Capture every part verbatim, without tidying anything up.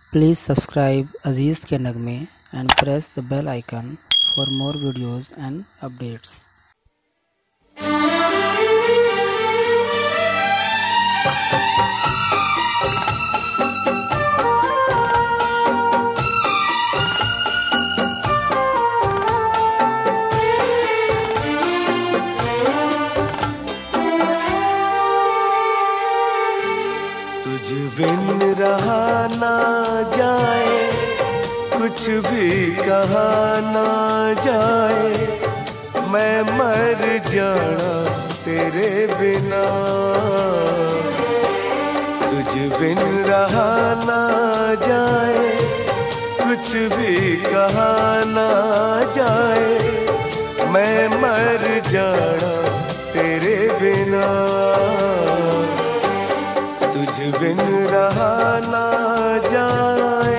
Please subscribe Aziz Ke Nagme and press the bell icon for more videos and updates. तुझ बिन रहा ना जाए, कुछ भी कहा ना जाए, मैं मर जाना तेरे बिना। तुझ बिन रहा ना जाए, कुछ भी कहा ना जाए, मैं मर जाना तेरे बिना। तुझ बिन रहा ना जाए।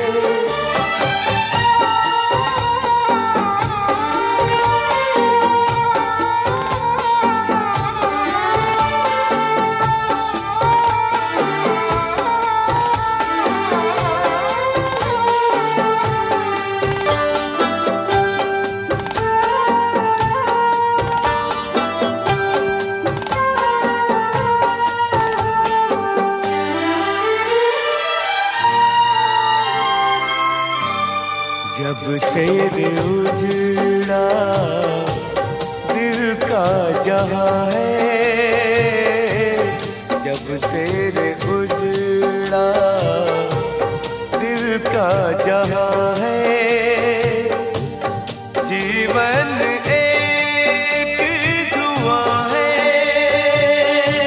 जब से रे उजड़ा दिल का जहां है, जब से रे उजड़ा दिल का जहां है, जीवन एक धुआं है।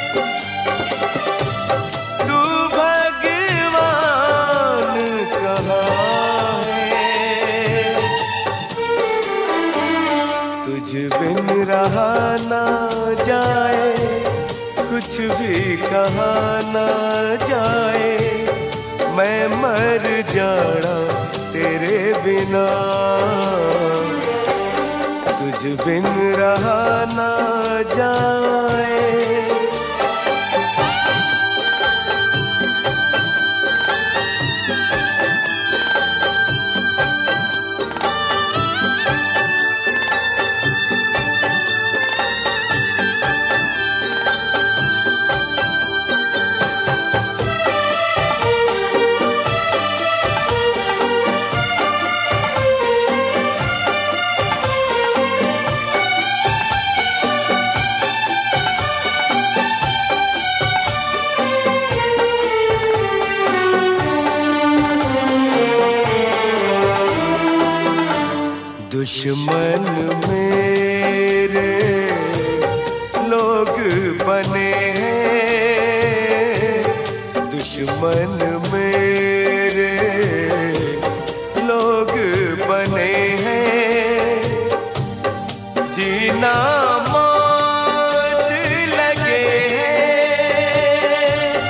तू भगवान कहाँ है, तुझ बिन रहा ना जाए, कुछ भी कहा ना जाए, मैं मर जाना तेरे बिना। तुझ बिन रहा ना जाए। दुश्मन मेरे लोग बने हैं, दुश्मन मेरे लोग बने हैं, जीना मौत लगे हैं,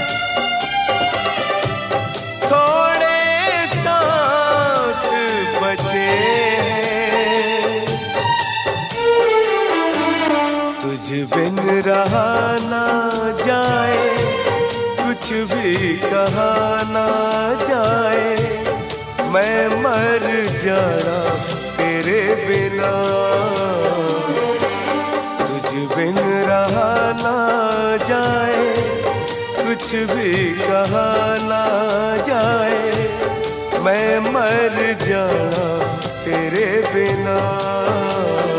थोड़े सांस बचे हैं। तुझ बिन रहा ना जाए, कुछ भी कहा ना जाए, मैं मर जाना तेरे बिना। तुझ बिन रहा ना जाए, कुछ भी कहा ना जाए, मैं मर जाना तेरे बिना।